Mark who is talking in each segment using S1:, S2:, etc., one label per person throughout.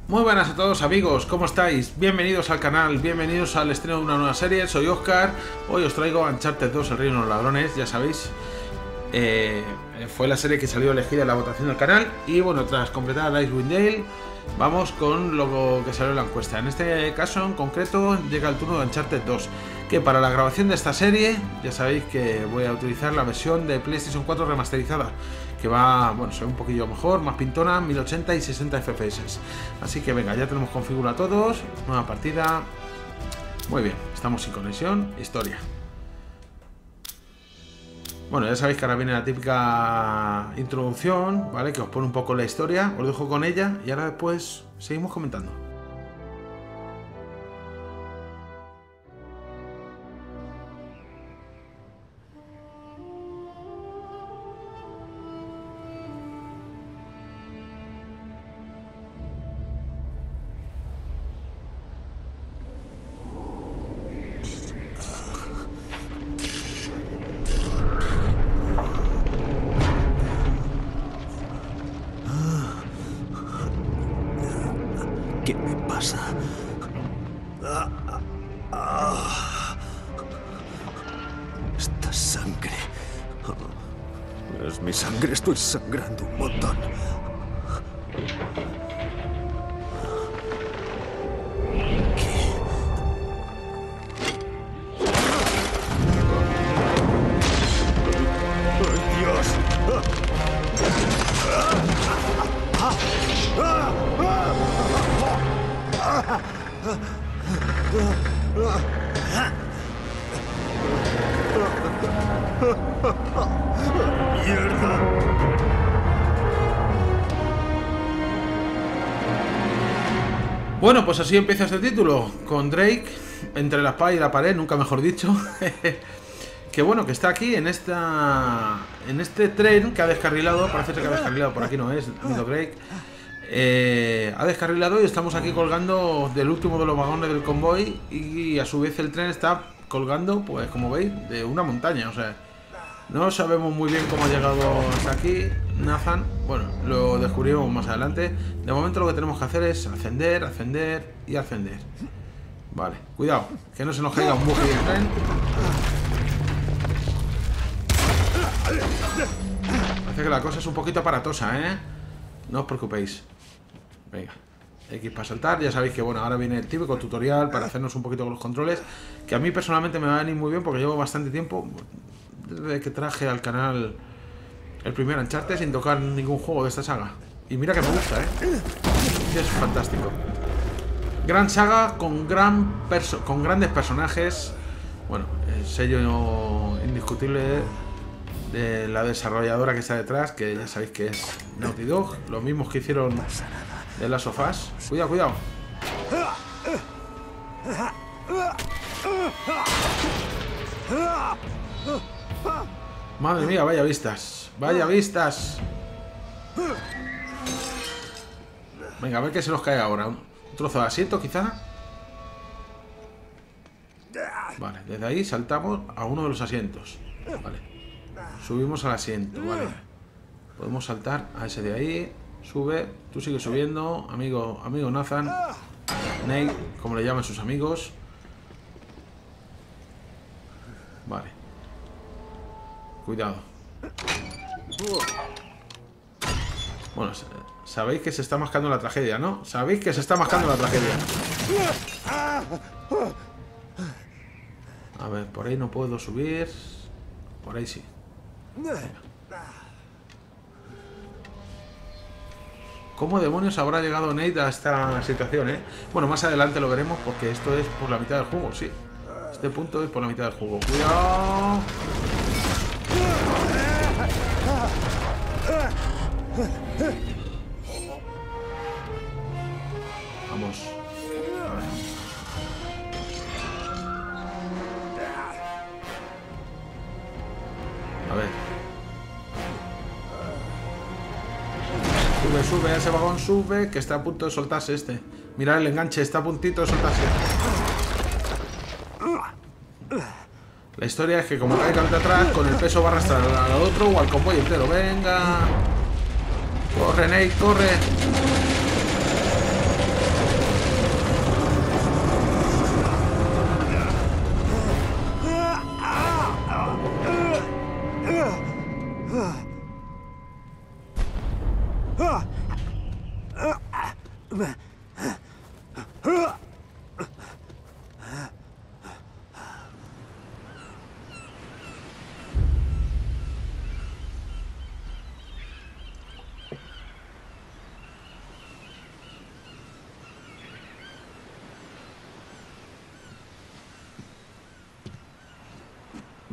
S1: Muy buenas a todos amigos, ¿cómo estáis? Bienvenidos al canal, bienvenidos al estreno de una nueva serie. Soy Oscar, hoy os traigo Uncharted 2, El Reino de los Ladrones, ya sabéis. Fue la serie que salió elegida en la votación del canal. Y bueno, tras completar Icewind Dale, vamos con lo que salió en la encuesta. En este caso en concreto llega el turno de Uncharted 2, que para la grabación de esta serie ya sabéis que voy a utilizar la versión de PlayStation 4 remasterizada, que va, bueno, se ve un poquillo mejor, más pintona, 1080 y 60 FPS. Así que venga, ya tenemos configurado todos, nueva partida. Muy bien, estamos sin conexión, historia. Bueno, ya sabéis que ahora viene la típica introducción, ¿vale? Que os pone un poco la historia, os dejo con ella y ahora después seguimos comentando.
S2: ¿Qué me pasa? Esta sangre. Es mi sangre, estoy sangrando un montón. ¡Ay, Dios! ¡Mierda!
S1: Bueno, pues así empieza este título, con Drake entre la espada y la pared, nunca mejor dicho. Que bueno, que está aquí en este tren que ha descarrilado, parece ser que ha descarrilado, por aquí no es, amigo Drake. Ha descarrilado y estamos aquí colgando del último de los vagones del convoy y a su vez el tren está colgando, pues como veis, de una montaña, o sea, no sabemos muy bien cómo ha llegado hasta aquí Nathan. Bueno, lo descubrimos más adelante. De momento lo que tenemos que hacer es ascender, ascender y ascender. Vale, cuidado, que no se nos caiga un buggy del tren. Parece que la cosa es un poquito aparatosa, ¿eh? No os preocupéis. Venga, X para saltar. Ya sabéis que bueno, ahora viene el típico tutorial para hacernos un poquito con los controles, que a mí personalmente me va a venir muy bien porque llevo bastante tiempo desde que traje al canal el primer Uncharted sin tocar ningún juego de esta saga. Y mira que me gusta, ¿eh? Es fantástico. Gran saga con grandes personajes. Bueno, el sello indiscutible de la desarrolladora que está detrás, que ya sabéis que es Naughty Dog, los mismos que hicieron de Last of Us. Cuidado, cuidado. Madre mía, vaya vistas. Vaya vistas. Venga, a ver qué se nos cae ahora. Un trozo de asiento, quizá. Vale, desde ahí saltamos a uno de los asientos. Vale. Subimos al asiento, vale. Podemos saltar a ese de ahí. Sube, tú sigues subiendo, amigo Nathan. Nate, como le llaman sus amigos. Vale. Cuidado. Bueno, sabéis que se está mascando la tragedia, ¿no? Sabéis que se está mascando la tragedia. A ver, por ahí no puedo subir. Por ahí sí. ¿Cómo demonios habrá llegado Nate a esta situación, eh? Bueno, más adelante lo veremos porque esto es por la mitad del juego, sí. Este punto es por la mitad del juego. ¡Cuidado! Vamos. A ver. A ver. Sube, sube, ese vagón sube, que está a punto de soltarse este. Mirad el enganche, está a puntito de soltarse. La historia es que como cae cabeza atrás, con el peso va a arrastrar al otro o al convoy entero. Venga. Corre, Nate, corre.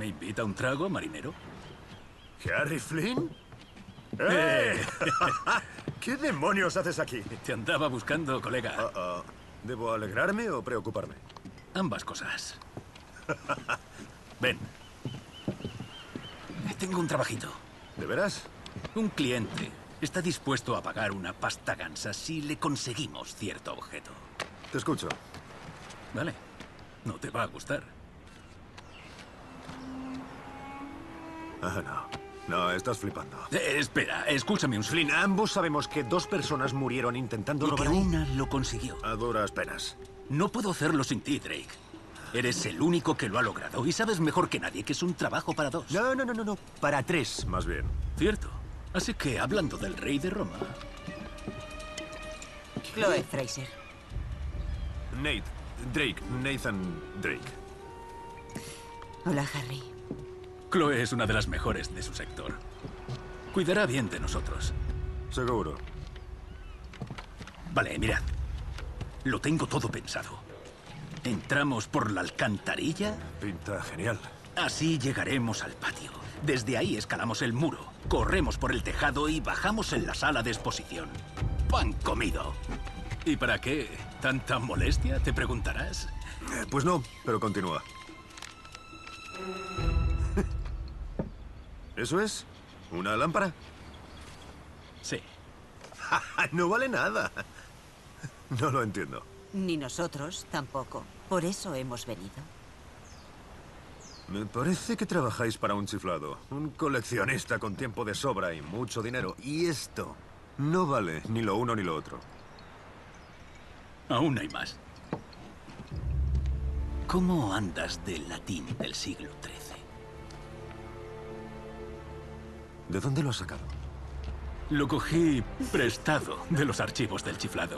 S3: ¿Me invita a un trago, marinero?
S4: ¿Harry Flynn? ¡Eh! ¿Qué demonios haces aquí?
S3: Te andaba buscando, colega.
S4: ¿Debo alegrarme o preocuparme?
S3: Ambas cosas. Ven. Tengo un trabajito.
S4: ¿De veras?
S3: Un cliente está dispuesto a pagar una pasta gansa si le conseguimos cierto objeto.
S4: Te escucho.
S3: Vale. No te va a gustar.
S4: No. No, estás flipando.
S3: Espera, escúchame un
S4: Flynn, ambos sabemos que 2 personas murieron intentando
S3: y
S4: robar
S3: que
S4: ahí.
S3: una lo consiguió.
S4: A duras penas.
S3: No puedo hacerlo sin ti, Drake. Eres el único que lo ha logrado y sabes mejor que nadie que es un trabajo para 2.
S4: No. Para 3, más bien.
S3: Cierto. Así que, hablando del rey de Roma...
S5: Chloe Fraser.
S4: Nathan Drake.
S5: Hola, Harry.
S3: Chloe es una de las mejores de su sector. Cuidará bien de nosotros.
S4: Seguro.
S3: Vale, mirad. Lo tengo todo pensado. Entramos por la alcantarilla.
S4: Pinta genial.
S3: Así llegaremos al patio. Desde ahí escalamos el muro, corremos por el tejado y bajamos en la sala de exposición. ¡Pan comido! ¿Y para qué tanta molestia, te preguntarás?
S4: Pues no, pero continúa. ¿Eso es? ¿Una lámpara?
S3: Sí.
S4: No vale nada. No lo entiendo.
S5: Ni nosotros tampoco. Por eso hemos venido.
S4: Me parece que trabajáis para un chiflado. Un coleccionista con tiempo de sobra y mucho dinero. Y esto no vale ni lo uno ni lo otro.
S3: Aún hay más. ¿Cómo andas del latín del siglo XIII?
S4: ¿De dónde lo has sacado?
S3: Lo cogí prestado de los archivos del chiflado.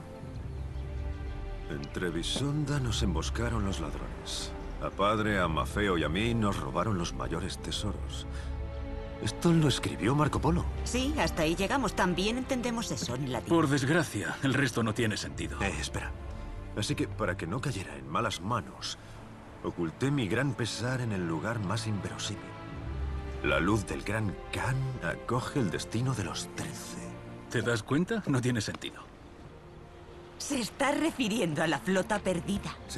S4: En Trebisonda nos emboscaron los ladrones. A padre, a Mafeo y a mí nos robaron los mayores tesoros. Esto lo escribió Marco Polo.
S5: Sí, hasta ahí llegamos. También entendemos eso en latín.
S3: Por desgracia, el resto no tiene sentido.
S4: Espera. Así que, para que no cayera en malas manos, oculté mi gran pesar en el lugar más inverosímil. La luz del gran Khan acoge el destino de los 13.
S3: ¿Te das cuenta? No tiene sentido.
S5: Se está refiriendo a la flota perdida.
S4: Sí.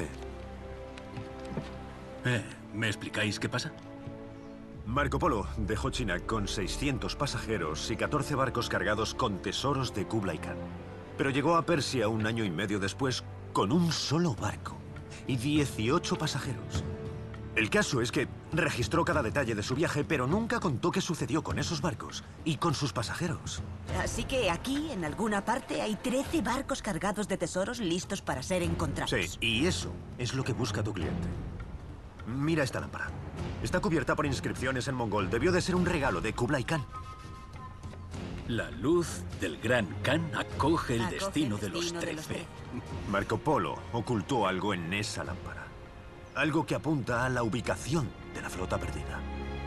S3: ¿Me explicáis qué pasa?
S4: Marco Polo dejó China con 600 pasajeros y 14 barcos cargados con tesoros de Kublai Khan. Pero llegó a Persia un año y medio después con un solo barco y 18 pasajeros. El caso es que registró cada detalle de su viaje, pero nunca contó qué sucedió con esos barcos y con sus pasajeros.
S5: Así que aquí, en alguna parte, hay 13 barcos cargados de tesoros listos para ser encontrados.
S4: Sí, y eso es lo que busca tu cliente. Mira esta lámpara. Está cubierta por inscripciones en mongol. Debió de ser un regalo de Kublai Khan.
S3: La luz del gran Khan acoge el destino de los 13.
S4: Marco Polo ocultó algo en esa lámpara. Algo que apunta a la ubicación de la flota perdida.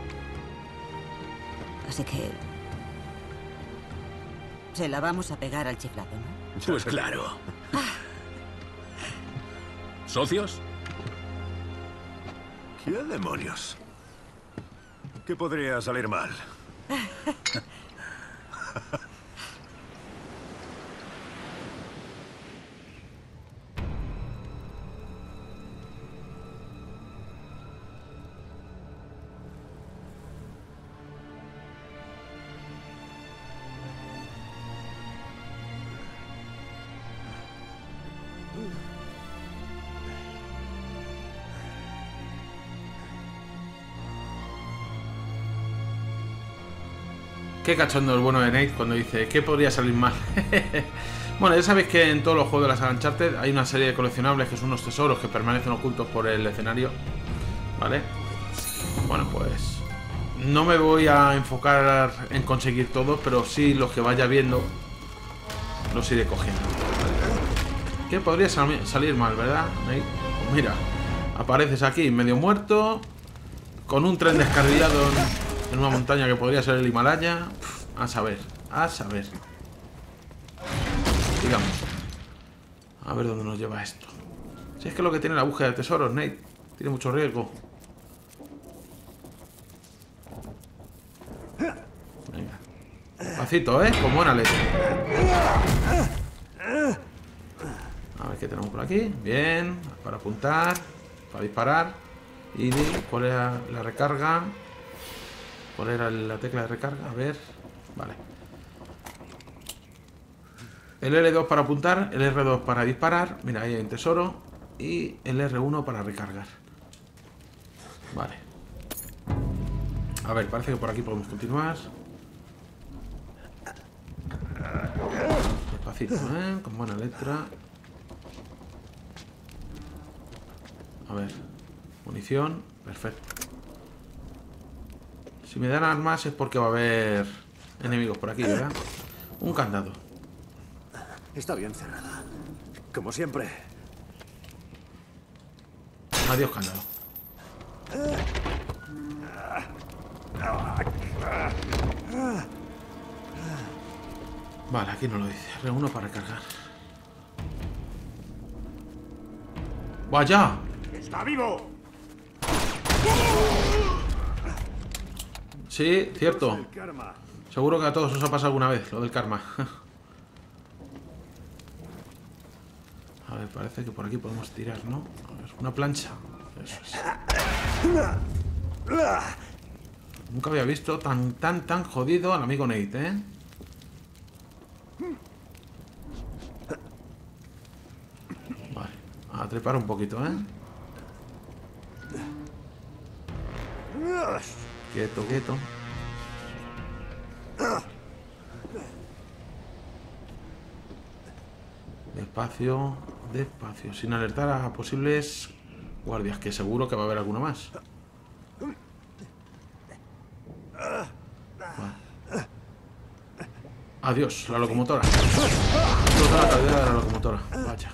S5: Así que... se la vamos a pegar al chiflado, ¿no?
S3: Pues claro. ¿Socios?
S4: ¿Qué demonios? ¿Qué podría salir mal?
S1: Qué cachondo el bueno de Nate cuando dice ¿qué podría salir mal? Bueno, ya sabéis que en todos los juegos de la saga Uncharted hay una serie de coleccionables que son unos tesoros que permanecen ocultos por el escenario, ¿vale? Bueno, pues no me voy a enfocar en conseguir todos, pero sí los que vaya viendo los iré cogiendo, ¿vale? ¿Qué podría salir mal, verdad, Nate? Pues mira, apareces aquí medio muerto, con un tren descarrilado en una montaña que podría ser el Himalaya. A saber, a saber. Digamos. A ver dónde nos lleva esto. Si es que lo que tiene la búsqueda de tesoros, Nate, tiene mucho riesgo. Despacito, con buena leche. A ver qué tenemos por aquí. Bien, para apuntar, para disparar. Y ¿cuál era la recarga? ¿Cuál era la tecla de recarga? A ver, vale. El L2 para apuntar, el R2 para disparar. Mira, ahí hay un tesoro. Y el R1 para recargar. Vale. A ver, parece que por aquí podemos continuar. Despacito, con buena letra. A ver. Munición. Perfecto. Si me dan armas es porque va a haber enemigos por aquí, ¿verdad? Un candado.
S2: Está bien cerrada. Como siempre.
S1: Adiós, candado. Vale, aquí no lo dice. R1 para recargar. ¡Vaya!
S2: ¡Está vivo!
S1: Sí, cierto. Seguro que a todos os ha pasado alguna vez lo del karma. A ver, parece que por aquí podemos tirar, ¿no? A ver, una plancha. Eso es. Nunca había visto tan jodido al amigo Nate, ¿eh? Vale, a trepar un poquito, ¿eh? Quieto, quieto. Despacio, despacio, sin alertar a posibles guardias, que seguro que va a haber alguno más. Vale. Adiós, la locomotora. Toda la caldera de la locomotora. Vaya.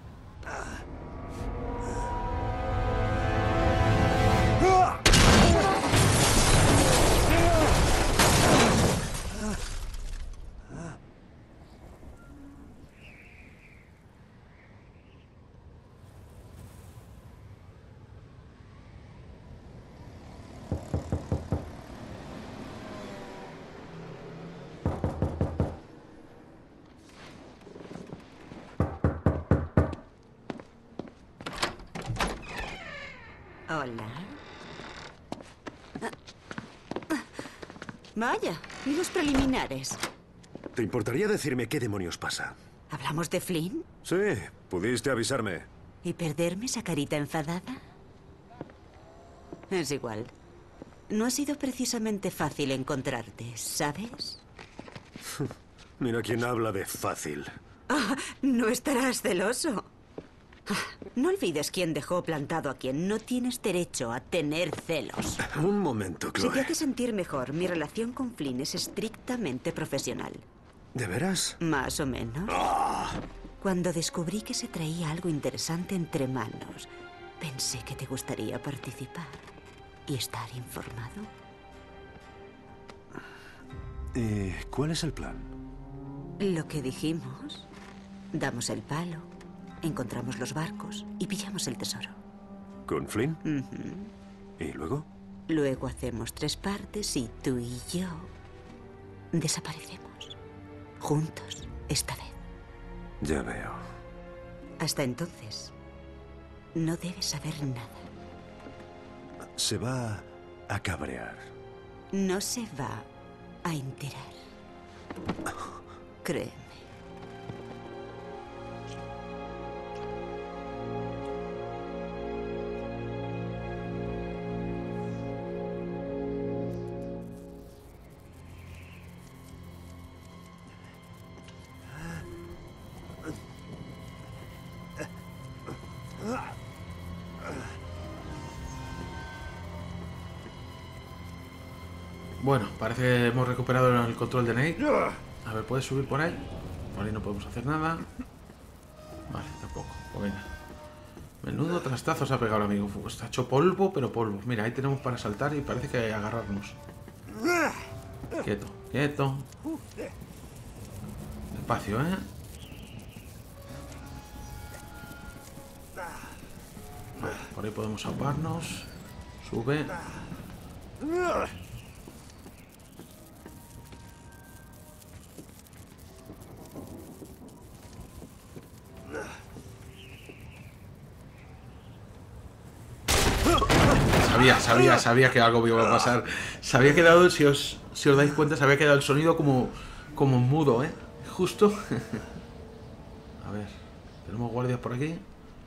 S5: Hola. Vaya, ¿y los preliminares?
S4: ¿Te importaría decirme qué demonios pasa?
S5: ¿Hablamos de Flynn?
S4: Sí, pudiste avisarme.
S5: ¿Y perderme esa carita enfadada? Es igual. No ha sido precisamente fácil encontrarte, ¿sabes?
S4: Mira quién habla de fácil.
S5: Ah, no estarás celoso. No olvides quién dejó plantado a quien. No tienes derecho a tener celos.
S4: Un momento,
S5: Si te
S4: Chloe.
S5: hace sentir mejor, mi relación con Flynn es estrictamente profesional.
S4: ¿De veras?
S5: Más o menos. Cuando descubrí que se traía algo interesante entre manos, pensé que te gustaría participar y estar informado.
S4: ¿Y cuál es el plan?
S5: Lo que dijimos. Damos el palo, encontramos los barcos y pillamos el tesoro.
S4: ¿Con Flynn? ¿Y luego?
S5: Luego hacemos 3 partes y tú y yo desaparecemos. Juntos, esta vez.
S4: Ya veo.
S5: Hasta entonces, no debes saber nada.
S4: Se va a cabrear.
S5: No se va a enterar. Créeme.
S1: Bueno, parece que hemos recuperado el control de Nate. A ver, ¿puedes subir por ahí? Por ahí no podemos hacer nada. Vale, tampoco. Pues venga. Menudo trastazo se ha pegado el amigo. Está hecho polvo, pero polvo. Mira, ahí tenemos para saltar y parece que hay que agarrarnos. Quieto, quieto. Despacio, ¿eh? Vale, por ahí podemos ahogarnos. Sube. Sabía que algo me iba a pasar. Se había quedado, si os dais cuenta, se había quedado el sonido como mudo, ¿eh? Justo. A ver, tenemos guardias por aquí.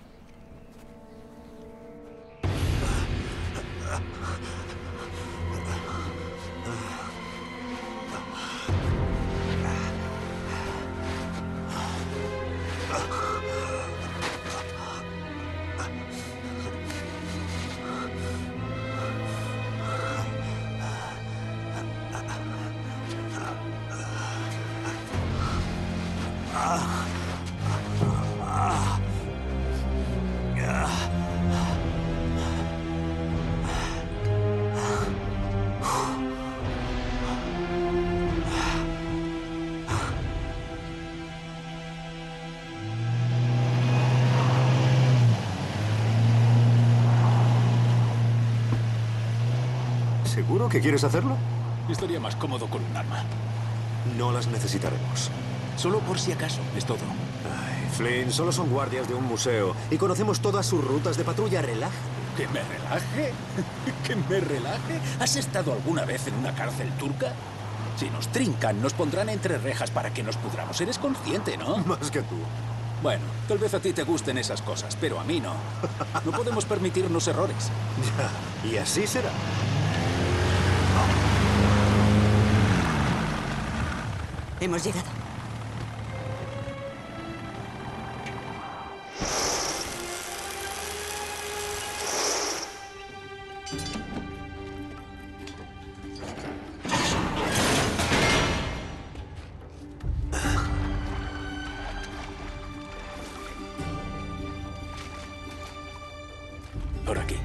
S4: ¿Seguro que quieres hacerlo?
S3: Estaría más cómodo con un arma.
S4: No las necesitaremos.
S3: Solo por si acaso, es todo.
S4: Ay, Flynn, solo son guardias de un museo y conocemos todas sus rutas de patrulla. Relájate.
S3: ¿Que me relaje? ¿Que me relaje? ¿Has estado alguna vez en una cárcel turca? Si nos trincan, nos pondrán entre rejas para que nos pudramos. Eres consciente, ¿no?
S4: Más que tú.
S3: Bueno, tal vez a ti te gusten esas cosas, pero a mí no. No podemos permitirnos errores.
S4: Ya, y así será.
S5: Hemos llegado.
S3: Por aquí.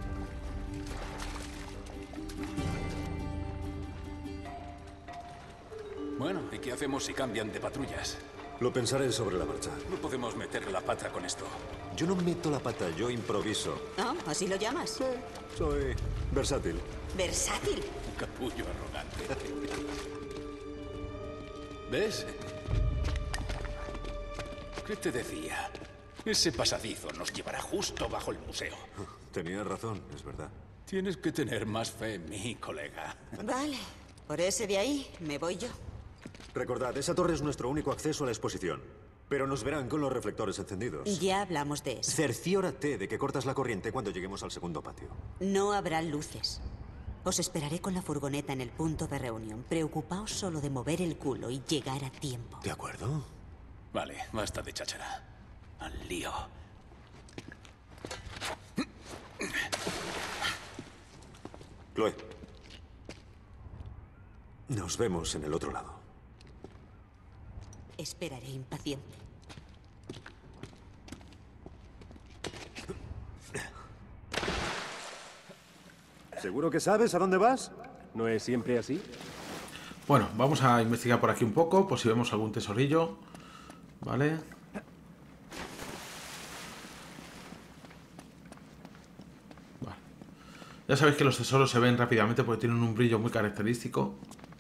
S3: Bueno, ¿y qué hacemos si cambian de patrullas?
S4: Lo pensaré sobre la marcha.
S3: No podemos meter la pata con esto.
S4: Yo no meto la pata, yo improviso.
S5: ¿Ah? ¿Así lo llamas?
S4: Soy versátil.
S5: Versátil.
S3: Un capullo arrogante. ¿Ves? ¿Qué te decía? Ese pasadizo nos llevará justo bajo el museo.
S4: Tenías razón, es verdad.
S3: Tienes que tener más fe en mí, colega.
S5: Vale. Por ese de ahí me voy yo.
S4: Recordad, esa torre es nuestro único acceso a la exposición. Pero nos verán con los reflectores encendidos.
S5: Ya hablamos de eso.
S4: Cerciórate de que cortas la corriente cuando lleguemos al segundo patio.
S5: No habrá luces. Os esperaré con la furgoneta en el punto de reunión. Preocupaos solo de mover el culo y llegar a tiempo.
S4: ¿De acuerdo?
S3: Vale, basta de cháchara. Al lío.
S4: Chloe. Nos vemos en el otro lado.
S5: Esperaré impaciente.
S2: ¿Seguro que sabes a dónde vas?
S6: ¿No es siempre así?
S1: Bueno, vamos a investigar por aquí un poco, por si vemos algún tesorillo. Vale. Vale. Ya sabéis que los tesoros se ven rápidamente porque tienen un brillo muy característico.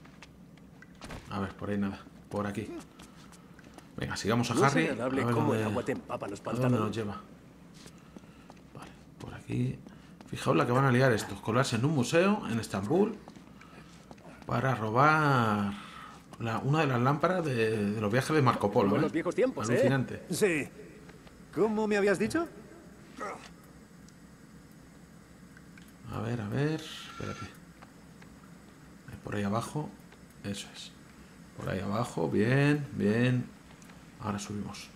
S1: A ver, por ahí nada. Por aquí. Venga, sigamos a
S6: No es
S1: Harry.
S6: agradable
S1: A ver
S6: cómo
S1: dónde-
S6: el agua te empapa los
S1: ¿a dónde
S6: pantalones.
S1: nos lleva? Vale, por aquí. Fijaos la que van a liar estos. Colarse en un museo en Estambul para robar una de las lámparas de los viajes de Marco Polo.
S6: Como en
S1: ¿eh?
S6: los viejos tiempos, ¿eh?
S1: Alucinante.
S2: Sí. ¿Cómo me habías dicho?
S1: A ver, espérate. Por ahí abajo. Eso es. Por ahí abajo, bien, bien. Ahora subimos.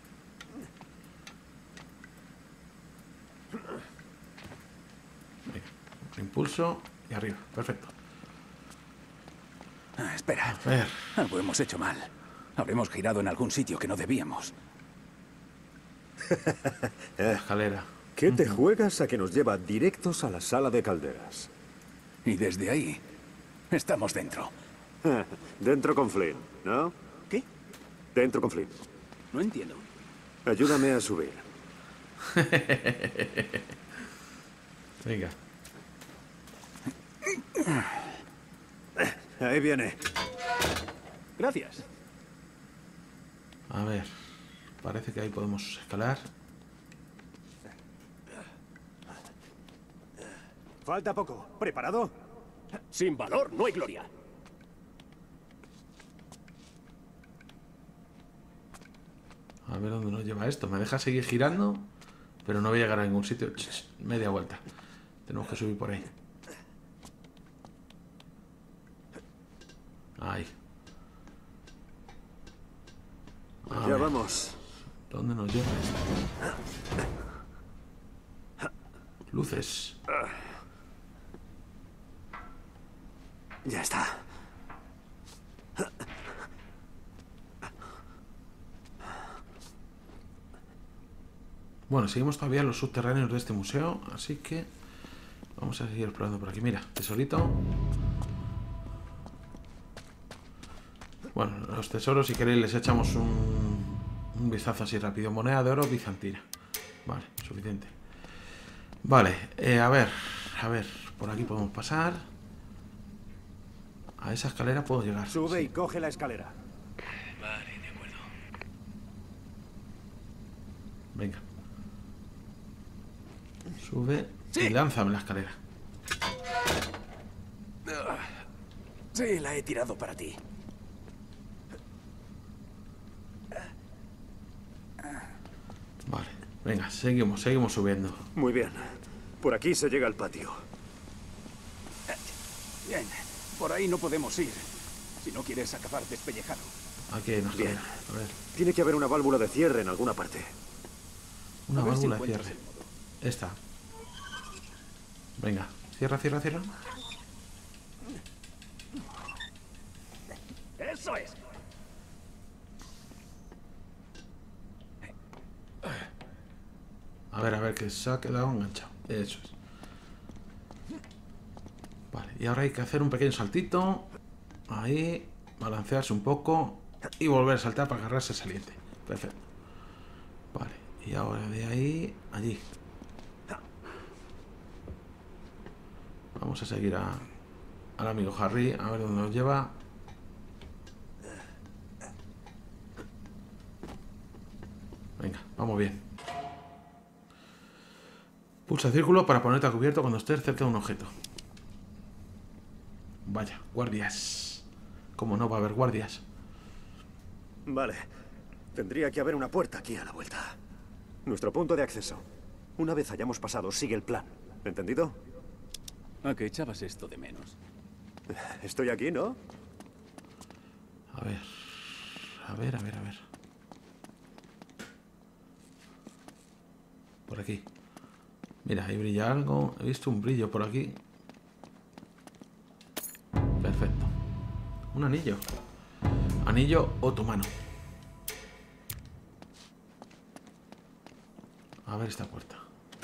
S1: Venga, impulso y arriba. Perfecto.
S3: Espera.
S1: A ver.
S3: Algo hemos hecho mal. Habremos girado en algún sitio que no debíamos.
S1: La escalera.
S2: ¿Qué te juegas a que nos lleva directos a la sala de calderas?
S3: Y desde ahí estamos dentro.
S2: Dentro con Flynn, ¿no?
S3: ¿Qué?
S2: Dentro con Flynn.
S3: No entiendo.
S2: Ayúdame a subir.
S1: Venga.
S2: Ahí viene.
S6: Gracias.
S1: A ver. Parece que ahí podemos escalar.
S2: Falta poco. ¿Preparado?
S6: Sin valor no hay gloria.
S1: A ver dónde nos lleva esto. Me deja seguir girando, pero no voy a llegar a ningún sitio. Media vuelta. Tenemos que subir por ahí. Ahí. A
S2: Ya
S1: ver,
S2: vamos.
S1: ¿dónde nos lleva esto? Luces.
S2: Ya está.
S1: Bueno, seguimos todavía en los subterráneos de este museo, así que vamos a seguir explorando por aquí. Mira, tesorito. Bueno, los tesoros, si queréis, les echamos un vistazo así rápido. Moneda de oro bizantina. Vale, suficiente. Vale, a ver, por aquí podemos pasar. A esa escalera puedo llegar.
S2: Sube y coge la escalera.
S3: Vale, de acuerdo.
S1: Venga. Sube y lánzame la escalera.
S6: Sí, la he tirado para ti.
S1: Vale, venga, seguimos subiendo.
S2: Muy bien. Por aquí se llega al patio.
S6: Bien, por ahí no podemos ir. Si no quieres acabar despellejado.
S1: Aquí hay una
S2: Bien.
S1: escalera. A ver,
S2: Tiene que haber una válvula de cierre en alguna parte.
S1: una
S6: A ver si
S1: válvula de
S6: encuentras
S1: cierre.
S6: el modo.
S1: Esta. Venga, cierra.
S6: ¡Eso es!
S1: A ver, que se ha quedado enganchado. Eso es. Vale, y ahora hay que hacer un pequeño saltito. Ahí, balancearse un poco y volver a saltar para agarrarse saliente. Perfecto. Vale, y ahora de ahí, allí. Vamos a seguir al amigo Harry, a ver dónde nos lleva. Venga, vamos bien. Pulsa círculo para ponerte a cubierto cuando estés cerca de un objeto. Vaya, guardias. ¿Cómo no va a haber guardias?
S2: Vale. Tendría que haber una puerta aquí a la vuelta. Nuestro punto de acceso. Una vez hayamos pasado, sigue el plan. ¿Entendido?
S6: ¿A qué echabas esto de menos?
S2: Estoy aquí, ¿no?
S1: A ver. Por aquí. Mira, ahí brilla algo. He visto un brillo por aquí. Perfecto. Un anillo. Anillo otomano. A ver esta puerta.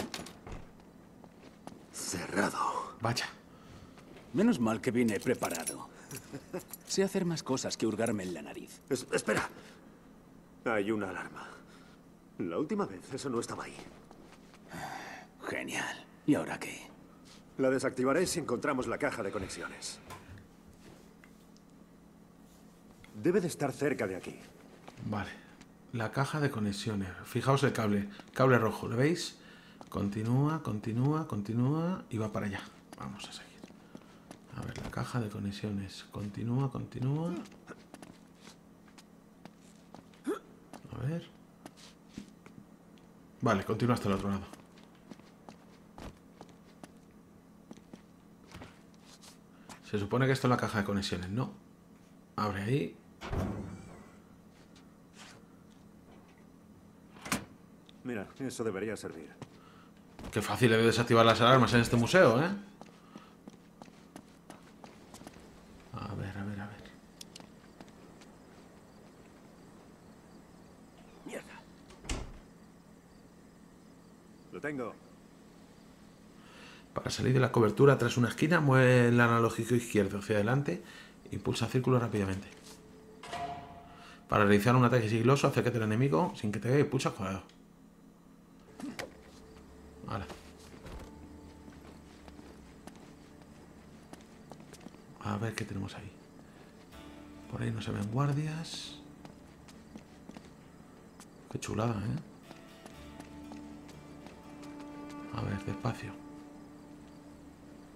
S2: Cerrado.
S1: Vaya.
S6: Menos mal que vine preparado. Sé hacer más cosas que hurgarme en la nariz.
S2: Espera. Hay una alarma. La última vez eso no estaba ahí.
S6: Genial. ¿Y ahora qué?
S2: La desactivaré si encontramos la caja de conexiones. Debe de estar cerca de aquí.
S1: Vale. La caja de conexiones. Fijaos el cable. Cable rojo. ¿Lo veis? Continúa y va para allá. Vamos a seguir. A ver, la caja de conexiones. Continúa. A ver. Vale, continúa hasta el otro lado. Se supone que esto es la caja de conexiones, ¿no? Abre ahí.
S2: Mira, eso debería servir.
S1: Qué fácil es desactivar las alarmas en este museo, ¿eh? A ver.
S6: Mierda.
S2: Lo tengo.
S1: Para salir de la cobertura tras una esquina, mueve el analógico izquierdo hacia adelante y pulsa círculo rápidamente. Para realizar un ataque sigiloso, acércate al enemigo sin que te vea y pulsa cuadrado. Vale. A ver qué tenemos ahí. Por ahí no se ven guardias. Qué chulada, ¿eh? A ver, despacio.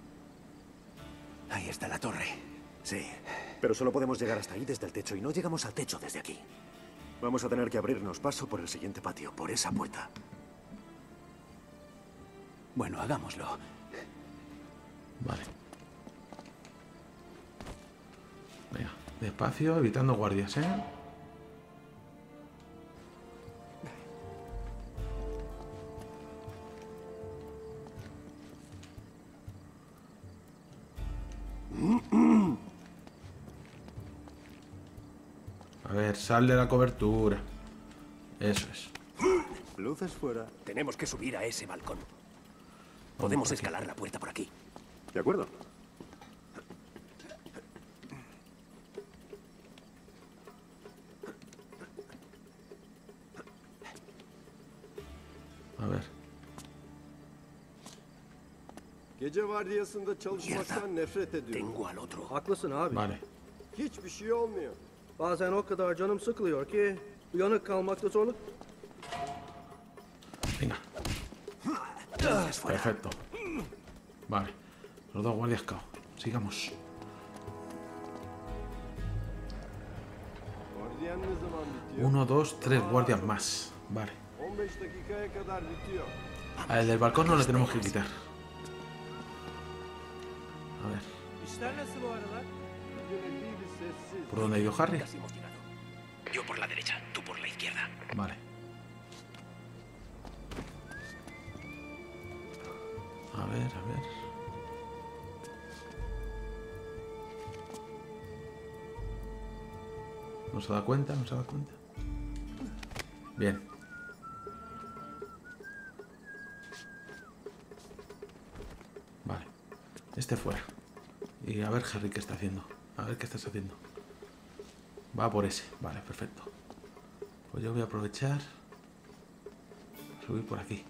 S6: está la torre.
S2: Sí, pero solo podemos llegar hasta ahí desde el techo y no llegamos al techo desde aquí. Vamos a tener que abrirnos paso por el siguiente patio, por esa puerta.
S6: Bueno, hagámoslo.
S1: Vale. Venga, despacio, evitando guardias, ¿eh? A ver, sal de la cobertura. Eso es.
S2: Luces fuera.
S6: Tenemos que subir a ese balcón. Podemos escalar la puerta por aquí.
S2: De acuerdo.
S1: A ver.
S7: Gece vardiyasında çalışmaktan nefret ediyorum.
S6: Tengo al otro.
S7: Haklısın abi.
S1: Vale.
S7: Hiçbir şey olmuyor. Bazen o kadar canım sıkılıyor ki uyanık kalmakta zorluk.
S1: Venga. Perfecto. Vale. Los dos guardias cao. Sigamos.
S7: Vardiyan ne zaman bitiyor?
S1: 1, 2, 3 guardias más. Vale.
S7: 15 dakikaya kadar bitiyor.
S1: A el del balcón no le tenemos que quitar. A ver.
S7: İşler nasıl bu aralar? Bugün epey bir sessiz.
S1: ¿Por dónde ha ido Harry?
S6: Casi hemos llegado. Yo por la derecha, tú por la izquierda.
S1: Vale. A ver, a ver. ¿No se da cuenta? ¿No se da cuenta? Bien. Vale. Este fuera. Y a ver, Harry, ¿qué está haciendo? A ver qué estás haciendo. Va por ese. Vale, perfecto. Pues yo voy a aprovechar. Subir por aquí.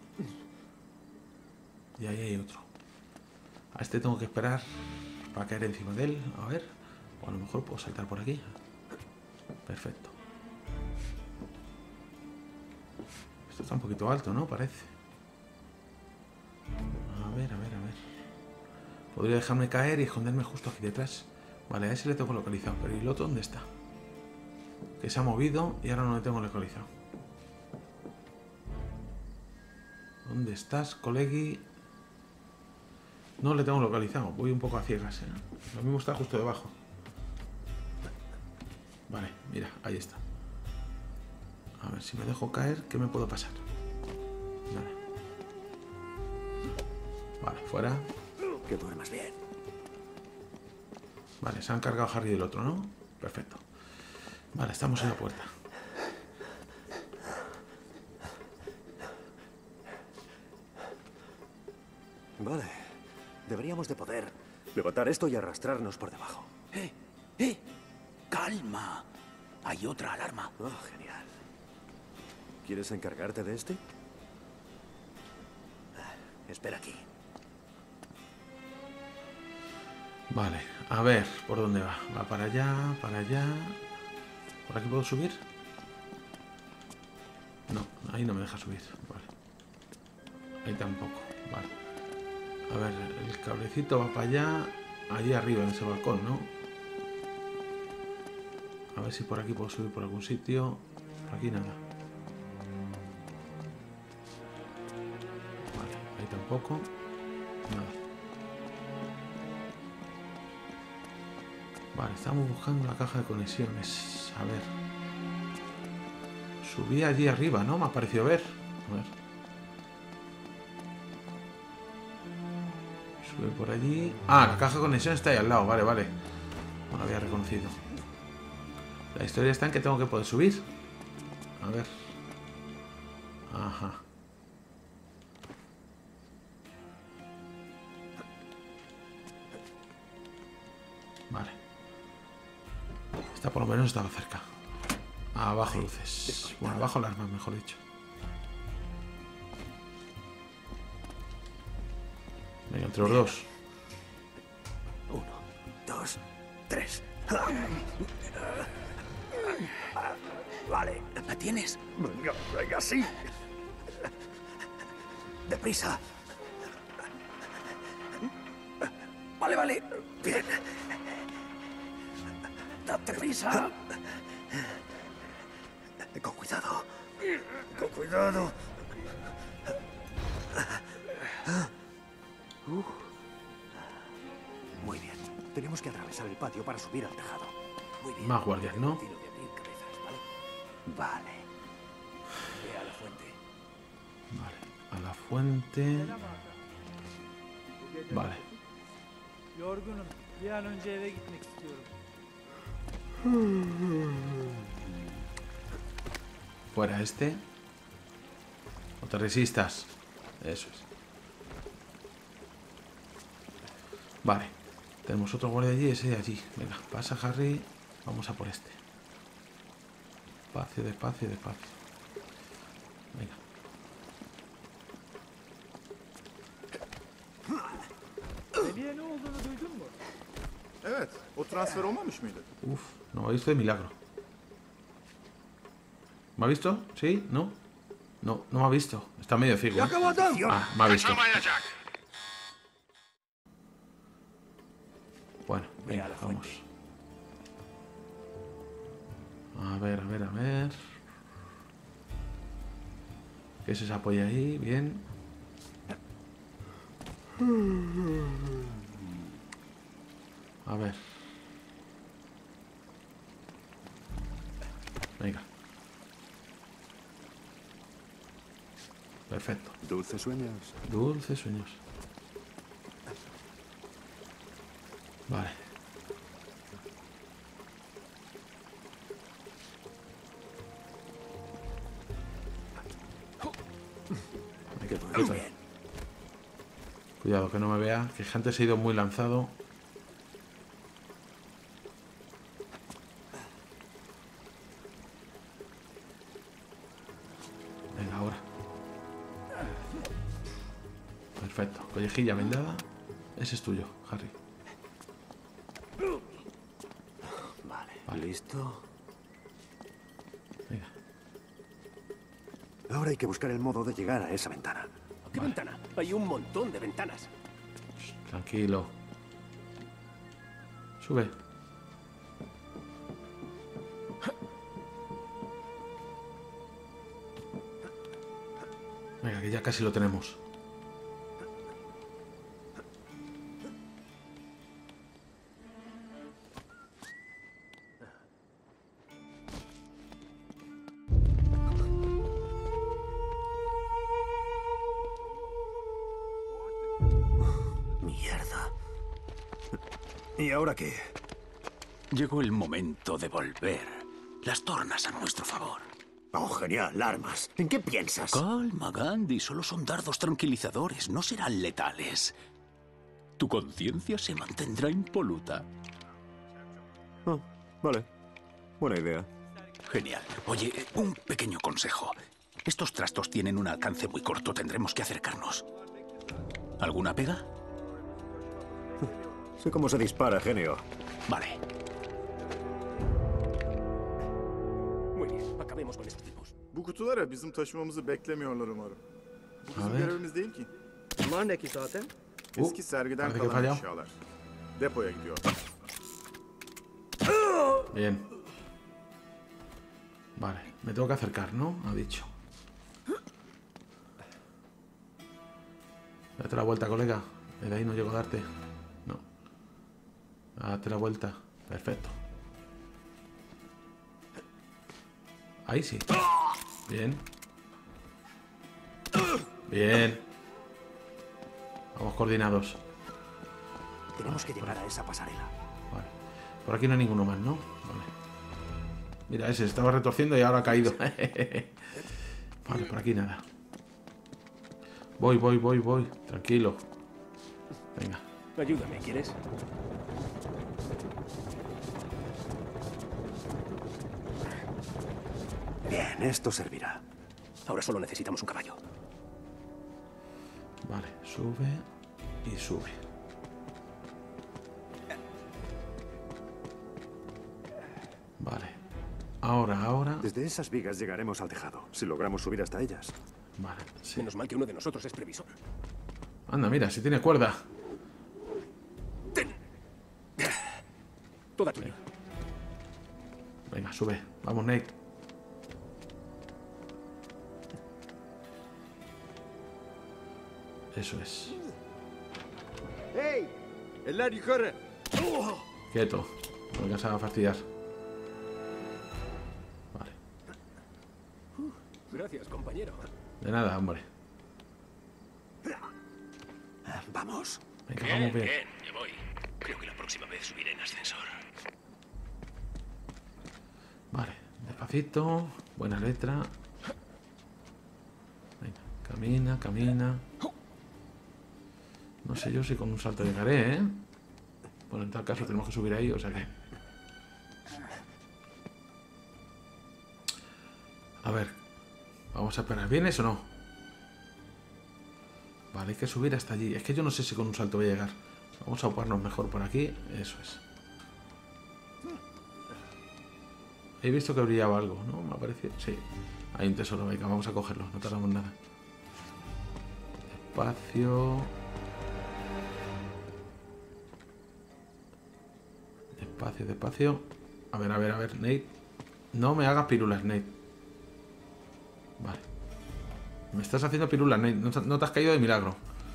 S1: Y ahí hay otro. A este tengo que esperar para caer encima de él. A ver. O a lo mejor puedo saltar por aquí. Perfecto. Esto está un poquito alto, ¿no? Parece. A ver, a ver, a ver. Podría dejarme caer y esconderme justo aquí detrás. Vale, a ese le tengo localizado. Pero ¿y el otro dónde está? Que se ha movido y ahora no le tengo localizado. ¿Dónde estás, colegui? No le tengo localizado. Voy un poco a ciegas, ¿eh? Lo mismo está justo debajo. Vale, mira, ahí está. A ver, si me dejo caer, ¿qué me puedo pasar? Vale. Vale, fuera.
S6: Que duermas bien.
S1: Vale, se han cargado Harry del otro, ¿no? Perfecto. Vale, estamos en la puerta.
S2: Vale. Deberíamos de poder levantar esto y arrastrarnos por debajo.
S6: ¡Eh! ¡Calma! Hay otra alarma.
S2: Oh, genial. ¿Quieres encargarte de este?
S6: Espera aquí.
S1: Vale, a ver, ¿por dónde va? Va para allá, para allá. ¿Por aquí puedo subir? No, ahí no me deja subir. Vale. Ahí tampoco. Vale. A ver, el cablecito va para allá. Allí arriba, en ese balcón, ¿no? A ver si por aquí puedo subir por algún sitio. Por aquí nada. Vale, ahí tampoco. Nada. Vale, estamos buscando la caja de conexiones. A ver. Subí allí arriba, ¿no? Me ha parecido ver. A ver. Sube por allí. Ah, la caja de conexión está ahí al lado. Vale, vale. No lo había reconocido. La historia está en que tengo que poder subir. A ver. Ajá. Vale. Esta por lo menos estaba cerca. Abajo luces. Bueno, abajo las armas, mejor dicho. Venga, entre los dos.
S6: 1, 2, 3. Vale. ¿La tienes?
S2: Venga, venga, sí.
S6: ¡Deprisa! Vale, vale.
S2: Bien.
S6: ¡Date prisa!
S2: Con cuidado. Con cuidado. Muy bien. Tenemos que atravesar el patio para subir al tejado. Muy bien.
S1: Más guardias, ¿no?
S6: Tiro de abrir cabezas, ¿vale?
S2: Vale.
S6: Ve a la fuente.
S1: Vale, a la fuente. Vale.
S8: Yorgunum. Bir an önce eve gitmek istiyorum.
S1: Fuera este. No te resistas. Eso es. Vale. Tenemos otro guardia allí, ese de allí. Venga, pasa Harry. Vamos a por este. Despacio, despacio, despacio. Venga.
S8: Eviye ne olduğunu duydun mu?
S9: Evet, o transfer olmamış mıydı?
S1: Uf, no me ha visto de milagro. ¿Me ha visto? ¿Sí? ¿No? No, no me ha visto. Está medio ciego. ¿Eh? Ah, me ha visto. Bueno, venga, vamos. A ver, a ver, a ver. Que se apoya ahí, bien. A ver. Venga. Perfecto.
S4: Dulces sueños.
S1: Dulces sueños. Vale. Cuidado que no me vea, que antes he ido muy lanzado. Venga, ahora. Perfecto. Collejilla vendada. Ese es tuyo, Harry.
S2: Vale. ¿Listo?
S1: Venga.
S2: Ahora hay que buscar el modo de llegar a esa ventana.
S6: ¿Qué ventana? Hay un montón de ventanas.
S1: Tranquilo. Sube. Venga, que ya casi lo tenemos.
S2: Mierda. ¿Y ahora qué?
S3: Llegó el momento de volver las tornas a nuestro favor.
S2: Oh, genial, armas. ¿En qué piensas?
S3: Calma, Gandhi. Solo son dardos tranquilizadores. No serán letales. Tu conciencia se mantendrá impoluta.
S4: Oh, vale. Buena idea.
S3: Genial. Oye, un pequeño consejo. Estos trastos tienen un alcance muy corto. Tendremos que acercarnos. ¿Alguna pega?
S2: Sé cómo se dispara, genio.
S3: Vale.
S6: Muy bien, acabemos con estos tipos.
S9: Bu kutulara bizim taşımamızı beklemiyorlar umarım. Bu bizim
S1: Abi.
S9: görevimiz değil ki.
S7: Bunlar ne ki zaten?
S9: Eski sergiden
S1: parece que
S9: kalan
S1: fallado.
S9: eşyalar. Depoya gidiyor.
S1: Bien. Vale, me tengo que acercar, ¿no? Ha dicho. Date la vuelta, colega. De ahí no llego a darte. No. Date la vuelta. Perfecto. Ahí sí. Bien. Bien. Vamos coordinados.
S2: Tenemos que llegar a esa pasarela.
S1: Vale. Por aquí no hay ninguno más, ¿no? Vale. Mira, ese estaba retorciendo y ahora ha caído. Vale, por aquí nada. Voy. Tranquilo. Venga.
S6: Ayúdame, ¿quieres?
S2: Bien, esto servirá.
S6: Ahora solo necesitamos un caballo.
S1: Vale, sube y sube. Vale. Ahora.
S2: Desde esas vigas llegaremos al tejado, si logramos subir hasta ellas.
S1: Vale, sí.
S6: Menos mal que uno de nosotros es previsor.
S1: Anda, mira, si tiene cuerda.
S10: Toda tuya.
S1: Venga, sube. Vamos, Nate. Eso es.
S11: ¡Hey! ¡El Larry corre!
S1: Quieto. No me a fastidiar. Vale.
S10: Gracias, compañero.
S1: De nada, hombre.
S10: Vamos.
S1: Venga, vamos bien.
S3: Bien, yo voy. Creo que la próxima vez subiré en ascensor.
S1: Vale, despacito. Buena letra. Venga, camina, camina. No sé yo si con un salto llegaré, ¿eh? Bueno, en tal caso tenemos que subir ahí, o sea que... A ver. Vamos a esperar. ¿Vienes o no? Vale, hay que subir hasta allí. Es que yo no sé si con un salto voy a llegar. Vamos a ocuparnos mejor por aquí. Eso es. He visto que brillaba algo, ¿no? Me ha parecido. Sí. Hay un tesoro, venga, vamos a cogerlo. No tardamos nada. Despacio. Despacio, despacio. A ver, Nate. No me hagas pirulas, Nate. Vale. Me estás haciendo pirulas, Nate. No te has caído de milagro.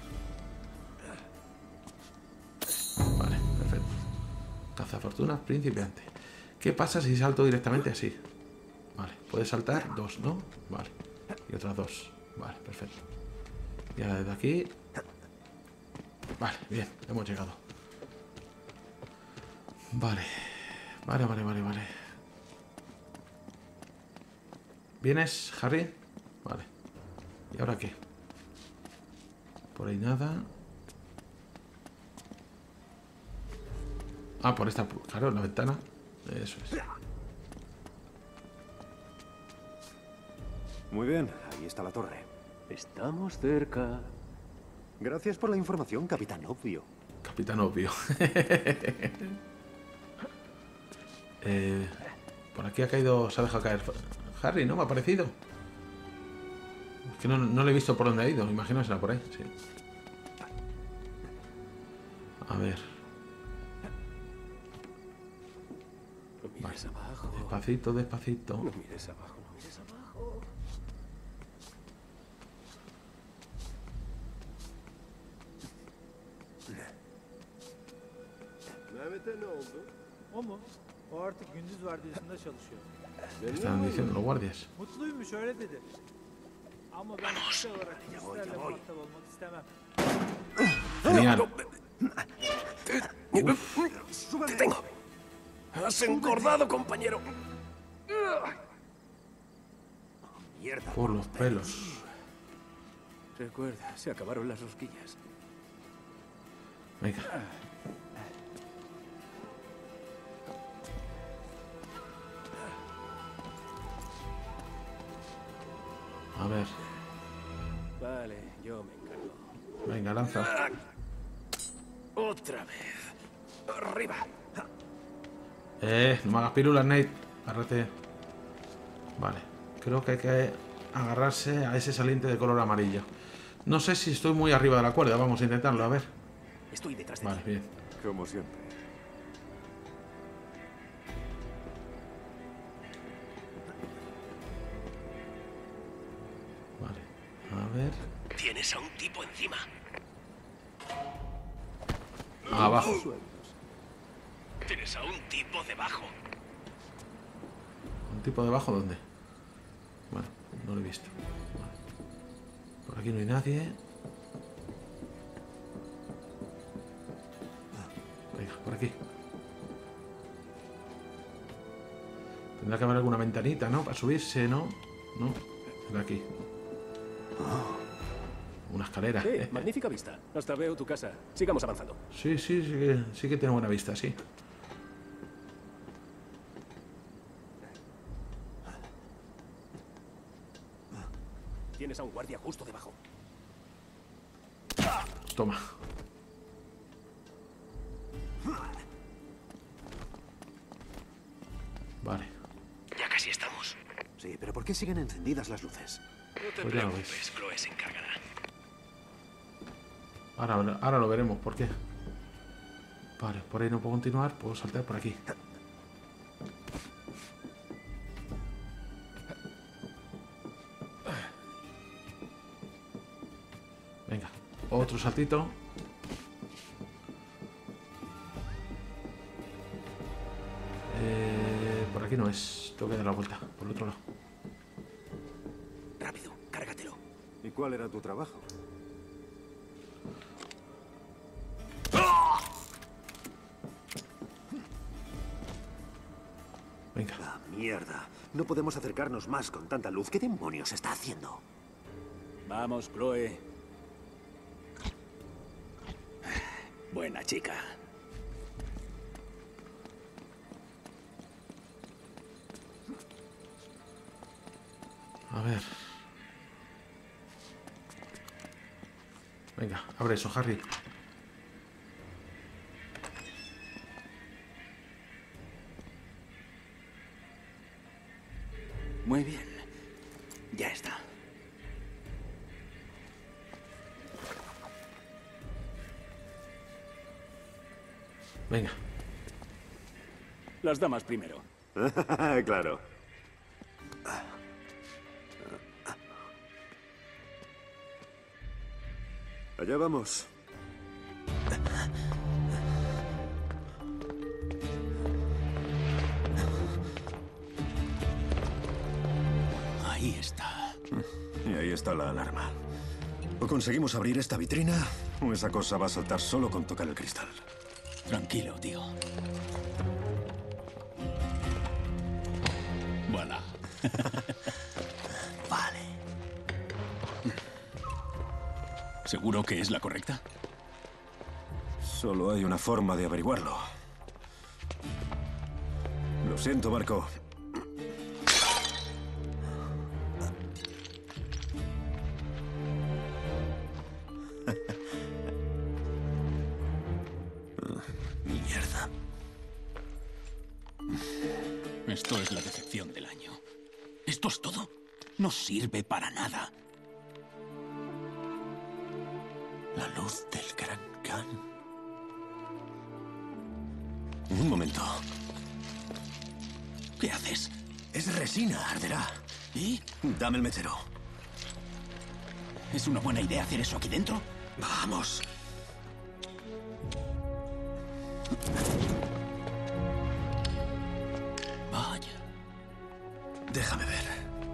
S1: Vale, perfecto. Cazafortunas principiante. ¿Qué pasa si salto directamente así? Vale, puedes saltar dos, ¿no? Vale. Y otras dos. Vale, perfecto. Y ahora desde aquí. Vale, bien, hemos llegado. Vale. Vale. ¿Vienes, Harry? Vale. ¿Y ahora qué? Por ahí nada. Ah, por esta... Claro, la ventana. Eso es.
S2: Muy bien, ahí está la torre.
S10: Estamos cerca.
S2: Gracias por la información, Capitán Obvio.
S1: Capitán Obvio. Por aquí ha caído... Se ha dejado caer Harry, ¿no? Me ha parecido. Es que no le he visto por dónde ha ido. Me imagino que será por ahí, sí. A ver.
S10: No mires abajo.
S1: Despacito, despacito.
S10: No mires abajo, no mires abajo.
S7: Mehmet'e ne oldu?
S8: O mu? O artık gündüz vardiyasında çalışıyor.
S1: ¿Qué están diciendo los guardias?
S8: Mutluymuş öyle dedi. Ama ben kişisel olarak turistlerle muhatap olmak istemem.
S1: Genial.
S10: ¡Te tengo! ¡Has engordado, compañero!
S2: Mierda.
S1: Por los pelos.
S10: Recuerda, se acabaron las rosquillas.
S1: Venga. A ver.
S10: Vale, yo me encargo.
S1: Venga, lanza.
S10: Otra vez. Arriba.
S1: No me hagas pirulas, Nate. Agárrate. Vale. Creo que hay que agarrarse a ese saliente de color amarillo. No sé si estoy muy arriba de la cuerda. Vamos a intentarlo, a ver.
S10: Estoy detrás de
S1: Vale,
S10: ti.
S1: bien.
S2: Como siempre.
S1: Vale. A ver.
S3: Tienes a un tipo encima.
S1: Abajo.
S3: Tienes a un tipo debajo.
S1: ¿Un tipo debajo dónde? Bueno, no lo he visto. Vale. Por aquí no hay nadie. Venga, por aquí. Tendrá que haber alguna ventanita, ¿no? Para subirse, ¿no? No. De aquí. Una escalera.
S10: Sí, magnífica vista. Hasta veo tu casa. Sigamos avanzando.
S1: Sí que tiene buena vista, sí.
S10: Tienes a un guardia justo debajo.
S1: Toma. Vale.
S3: Ya casi estamos.
S2: Sí, pero ¿por qué siguen encendidas las luces?
S3: No te
S1: Pues ya lo
S3: preocupes, Chloe se encargará.
S1: Ahora lo veremos, ¿por qué? Vale, por ahí no puedo continuar, puedo saltar por aquí. Venga, otro saltito. Por aquí no es, tengo que dar la vuelta, por el otro lado.
S6: Rápido, cárgatelo.
S4: ¿Y cuál era tu trabajo?
S1: Venga.
S2: La mierda. No podemos acercarnos más con tanta luz. ¿Qué demonios está haciendo?
S6: Vamos, Chloe. Buena chica.
S1: A ver. Venga, abre eso, Harry.
S6: Muy bien. Ya está.
S1: Venga.
S6: Las damas primero.
S2: Claro. Allá vamos.
S6: Ahí está.
S4: Y ahí está la alarma. O conseguimos abrir esta vitrina, o esa cosa va a saltar solo con tocar el cristal.
S6: Tranquilo, tío. Voilà.
S2: Vale.
S6: ¿Seguro que es la correcta?
S4: Solo hay una forma de averiguarlo. Lo siento, Marco.
S2: Mierda.
S6: Esto es la decepción del año. ¿Esto es todo? No sirve para nada.
S2: La luz del Gran Khan.
S4: Un momento.
S6: ¿Qué haces?
S2: Es resina, arderá.
S6: ¿Y?
S2: Dame el mechero.
S6: ¿Es una buena idea hacer eso aquí dentro?
S2: Vamos.
S6: Vaya.
S2: Déjame ver.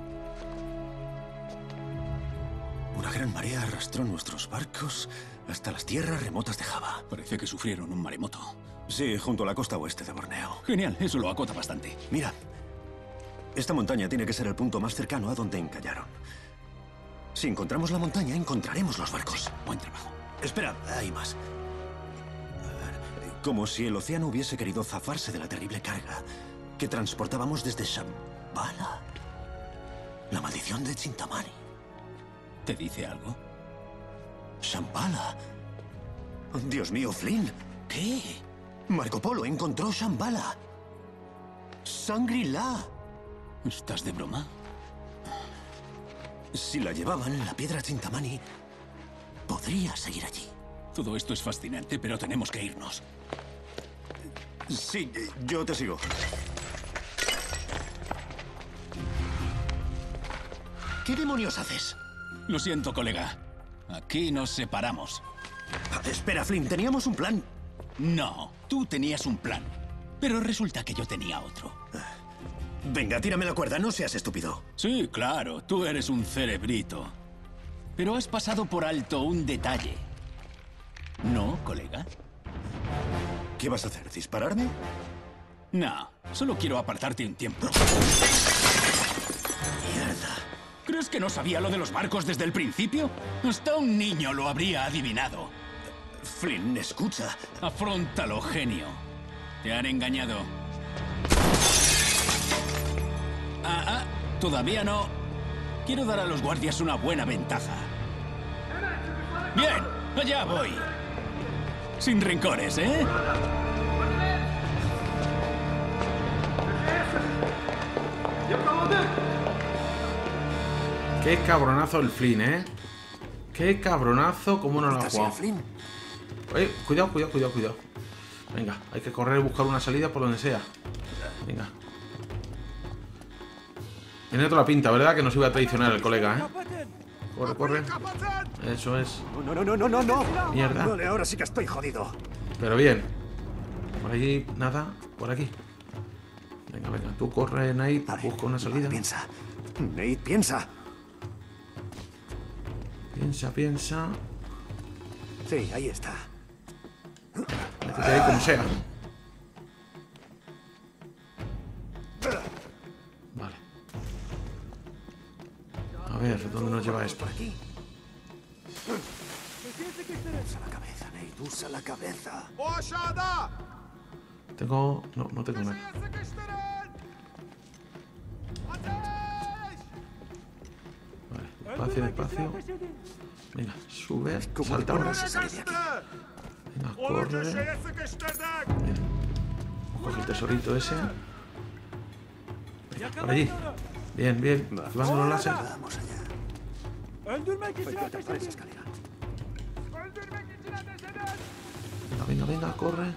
S2: Una gran marea arrastró nuestros barcos hasta las tierras remotas de Java.
S6: Parece que sufrieron un maremoto.
S2: Sí, junto a la costa oeste de Borneo.
S6: Genial, eso lo acota bastante.
S2: Mira, esta montaña tiene que ser el punto más cercano a donde encallaron. Si encontramos la montaña, encontraremos los barcos.
S6: Buen trabajo.
S2: Espera, hay más. Como si el océano hubiese querido zafarse de la terrible carga que transportábamos desde Shambhala. La maldición de Chintamani.
S6: ¿Te dice algo?
S2: Shambhala. Dios mío, Flynn.
S6: ¿Qué?
S2: Marco Polo encontró Shambhala. Shangri-La.
S6: ¿Estás de broma?
S2: Si la llevaban, la piedra Chintamani podría seguir allí.
S6: Todo esto es fascinante, pero tenemos que irnos.
S2: Sí, yo te sigo. ¿Qué demonios haces?
S6: Lo siento, colega. Aquí nos separamos.
S2: Espera, Flynn, teníamos un plan.
S6: No, tú tenías un plan. Pero resulta que yo tenía otro.
S2: Venga, tírame la cuerda, no seas estúpido.
S6: Sí, claro, tú eres un cerebrito. Pero has pasado por alto un detalle. ¿No, colega?
S2: ¿Qué vas a hacer? ¿Dispararme?
S6: No, solo quiero apartarte un tiempo.
S2: Mierda.
S6: ¿Crees que no sabía lo de los barcos desde el principio? Hasta un niño lo habría adivinado.
S2: Flynn, escucha.
S6: Afróntalo, genio. Te han engañado. Todavía no. Quiero dar a los guardias una buena ventaja. Bien, allá voy. Sin rencores, ¿eh?
S1: Qué cabronazo el Flynn, ¿eh? Qué cabronazo, cómo no lo ha jugado.
S2: Flynn.
S1: Oye, cuidado. Venga, hay que correr y buscar una salida por donde sea. Venga. Tiene toda la pinta, ¿verdad? Que nos iba a traicionar el colega, ¿eh? Corre, corre. Eso es.
S2: No.
S1: Mierda.
S2: Vale, ahora sí que estoy jodido.
S1: Pero bien. Por allí, nada. Por aquí. Venga, venga. Tú corre, Nate. Busca una salida.
S2: Piensa. Nate, piensa.
S1: Piensa.
S2: Sí, ahí está.
S1: Métete ahí como sea. Vale. A ver, ¿dónde nos lleva esto?
S2: Aquí. Usa la cabeza, Nate. Usa la cabeza.
S1: Tengo... No tengo nada. Vale, despacio. Venga, sube, salta ahora. Venga, corre. Bien. Coge el tesorito ese. Venga, por allí. Bien. Activando los láser.
S2: Vamos allá.
S1: Venga, corre.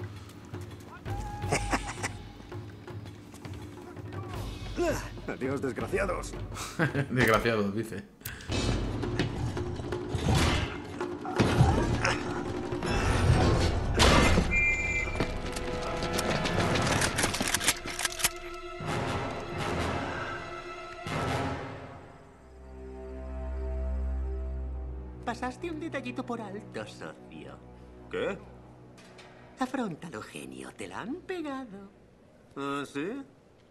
S2: Adiós, desgraciados.
S1: Desgraciados, dice.
S12: Pasaste un detallito por alto, socio.
S4: ¿Qué?
S12: Afróntalo, genio. Te la han pegado.
S4: ¿Ah, sí?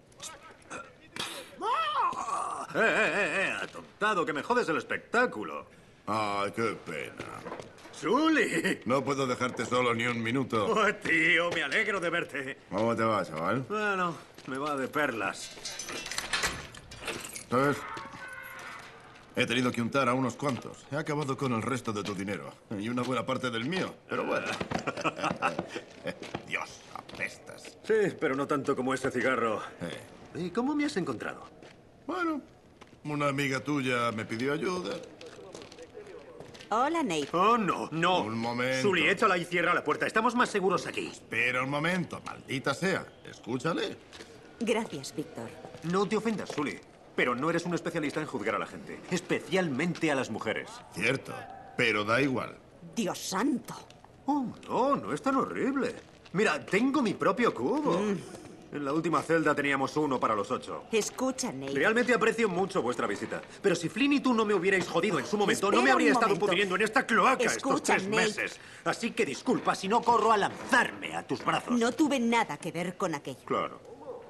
S4: Atontado, que me jodes el espectáculo.
S13: Ay, qué pena.
S4: ¡Sully!
S13: No puedo dejarte solo ni un minuto.
S4: Oh, tío, me alegro de verte.
S13: ¿Cómo te va, chaval?
S4: Bueno, me va de perlas.
S13: ¿Sabes? He tenido que untar a unos cuantos. He acabado con el resto de tu dinero. Y una buena parte del mío. Pero bueno. Dios, apestas.
S4: Sí, pero no tanto como ese cigarro. ¿Y cómo me has encontrado?
S13: Bueno, una amiga tuya me pidió ayuda.
S5: Hola, Nate.
S4: Oh, no.
S13: Un momento.
S4: Sully, échala y cierra la puerta. Estamos más seguros aquí.
S13: Espera un momento, maldita sea. Escúchale.
S5: Gracias, Víctor.
S4: No te ofendas, Sully. Pero no eres un especialista en juzgar a la gente. Especialmente a las mujeres.
S13: Cierto, pero da igual.
S5: Dios santo.
S4: Oh, no es tan horrible. Mira, tengo mi propio cubo. En la última celda teníamos uno para los 8.
S5: Escucha, Nate.
S4: Realmente aprecio mucho vuestra visita. Pero si Flynn y tú no me hubierais jodido en su momento,
S5: Espera
S4: no me habría
S5: un
S4: estado
S5: momento.
S4: pudriendo en esta cloaca
S5: Escucha,
S4: estos 3
S5: Nate.
S4: meses. Así que disculpa si no corro a lanzarme a tus brazos.
S5: No tuve nada que ver con aquello.
S4: Claro.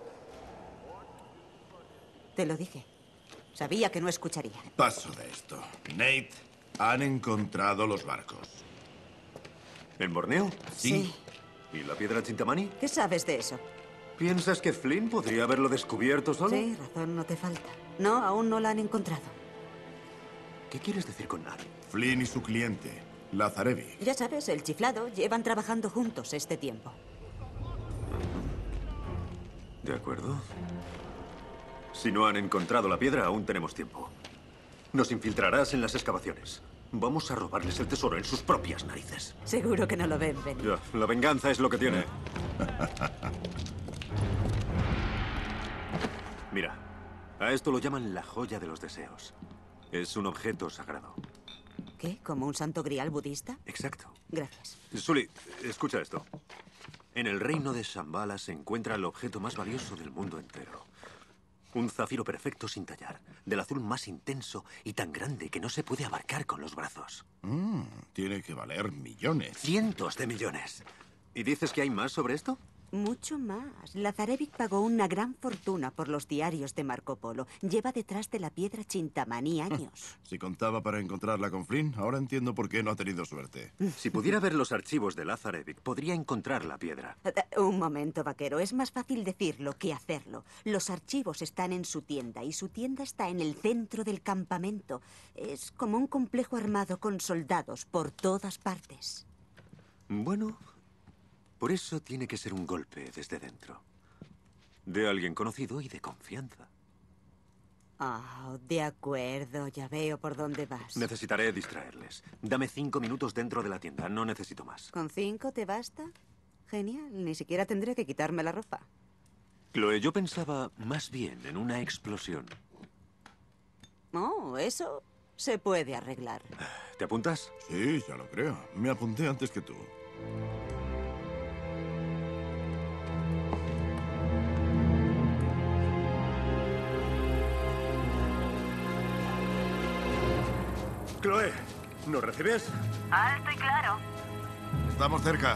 S5: Te lo dije. Sabía que no escucharía.
S13: Paso de esto. Nate, han encontrado los barcos.
S4: ¿En Borneo?
S5: Sí.
S4: ¿Y la piedra Chintamani?
S5: ¿Qué sabes de eso?
S4: ¿Piensas que Flynn podría haberlo descubierto solo?
S5: Sí, razón no te falta. No, aún no la han encontrado.
S4: ¿Qué quieres decir con nada?
S13: Flynn y su cliente, Lazarevic.
S5: Ya sabes, el chiflado, llevan trabajando juntos este tiempo.
S4: De acuerdo. Si no han encontrado la piedra, aún tenemos tiempo. Nos infiltrarás en las excavaciones. Vamos a robarles el tesoro en sus propias narices.
S5: Seguro que no lo ven venir.
S4: Ya, la venganza es lo que tiene. Mira, a esto lo llaman la joya de los deseos. Es un objeto sagrado.
S5: ¿Qué? ¿Como un santo grial budista?
S4: Exacto.
S5: Gracias.
S4: Sully, escucha esto. En el reino de Shambhala se encuentra el objeto más valioso del mundo entero. Un zafiro perfecto sin tallar, del azul más intenso y tan grande que no se puede abarcar con los brazos.
S13: Tiene que valer millones.
S4: Cientos de millones. ¿Y dices que hay más sobre esto?
S5: Mucho más. Lazarevic pagó una gran fortuna por los diarios de Marco Polo. Lleva detrás de la piedra Chintamani años.
S13: Si contaba para encontrarla con Flynn, ahora entiendo por qué no ha tenido suerte.
S4: Si pudiera ver los archivos de Lazarevic, podría encontrar la piedra.
S5: Un momento, vaquero. Es más fácil decirlo que hacerlo. Los archivos están en su tienda y su tienda está en el centro del campamento. Es como un complejo armado con soldados por todas partes.
S4: Bueno, por eso tiene que ser un golpe desde dentro. De alguien conocido y de confianza.
S5: Oh, de acuerdo. Ya veo por dónde vas.
S4: Necesitaré distraerles. Dame 5 minutos dentro de la tienda. No necesito más.
S5: ¿Con 5 te basta? Genial, ni siquiera tendré que quitarme la ropa.
S4: Chloe, yo pensaba más bien en una explosión.
S5: Oh, eso se puede arreglar.
S4: ¿Te apuntas?
S13: Sí, ya lo creo. Me apunté antes que tú.
S2: Chloe, ¿nos recibes?
S5: Alto y claro.
S13: Estamos cerca.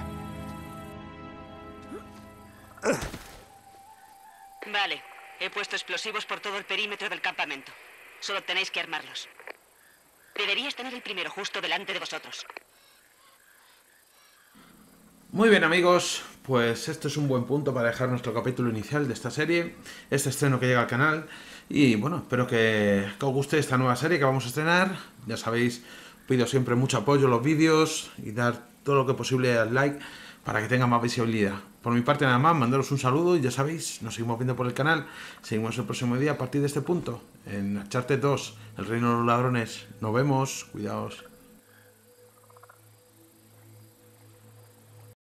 S5: Vale, he puesto explosivos por todo el perímetro del campamento. Solo tenéis que armarlos. Deberías tener el primero justo delante de vosotros.
S1: Muy bien, amigos, pues este es un buen punto para dejar nuestro capítulo inicial de esta serie, este estreno que llega al canal. Y bueno, espero que os guste esta nueva serie que vamos a estrenar. Ya sabéis, pido siempre mucho apoyo en los vídeos y dar todo lo que posible al like para que tenga más visibilidad. Por mi parte nada más, mandaros un saludo y ya sabéis, nos seguimos viendo por el canal. Seguimos el próximo día a partir de este punto, en Uncharted 2, el reino de los ladrones. Nos vemos, cuidaos.